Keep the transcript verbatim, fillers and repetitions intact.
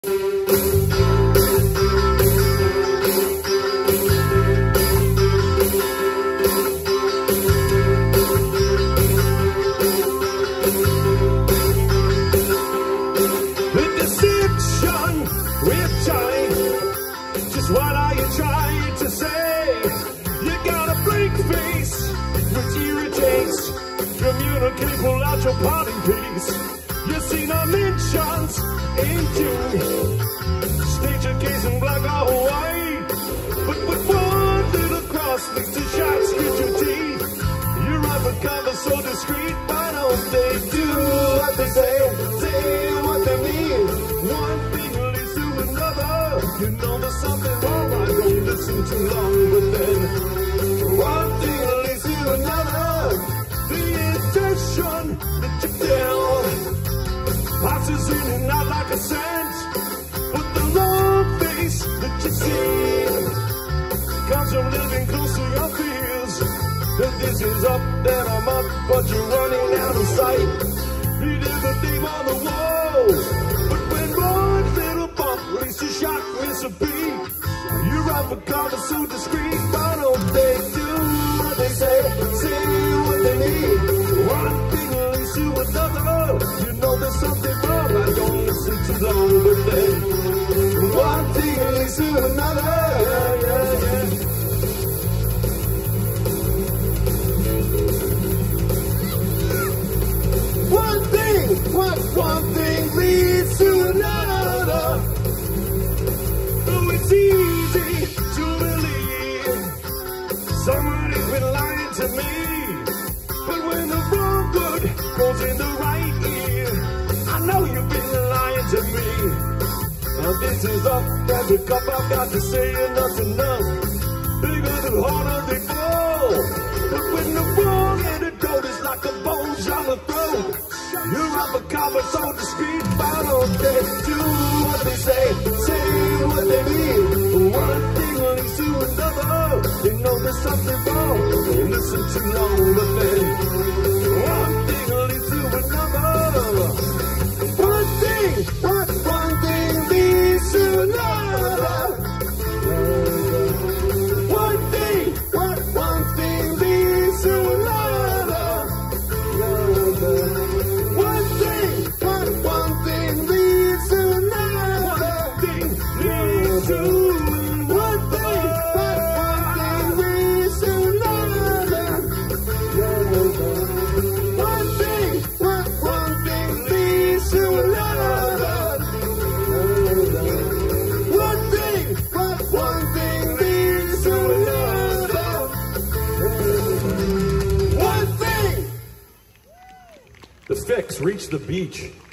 What are you trying to say? You got a blank face which irritates. Communicate, pull out your party piece. You see no mentions in June. State your case in black or white. But with one little cross next to shots, get your teeth. You're undercover, so discreet. Why don't they do what they say? Say what they mean. One thing leads to another. You know there's something wrong. I don't listen too long, but then one thing leads to another. The intention that you feel passes in and out like a scent. But the long face that you see comes from living close to your fears. That this is up, then I'm up, but you're running out of sight. You did the name on the wall, but when one little bump leads to shock, miss a beat. You're up a cover so discreet. Why don't they do what they say? Say what they need. One thing leads to another. You know there's something wrong. I don't listen too long, but then one thing leads to another. Yeah, yeah, yeah. One thing, what one thing leads to another. Oh, it's easy to believe somebody's been lying to me. But when the wrong word goes in the right ear, I know you've been lying to me. Now this is up, there's a cup I've got to say, enough's enough. Bigger the harder they fall. But when the wrong antidote is like a bulge on the throat, you're up a cover so discreet. Why don't they do what they say? Say what they mean. One thing leads to another. They know there's something wrong. Don't listen too long, but then one thing leads to another. One thing, what one thing leads to another. One thing, what one thing leads to another. One thing, what one thing leads to another. Thing leads to one thing, what one thing leads to another. One thing, what one thing leads to another. One thing, what one thing leads to another. One thing. The Fixx reached the beach.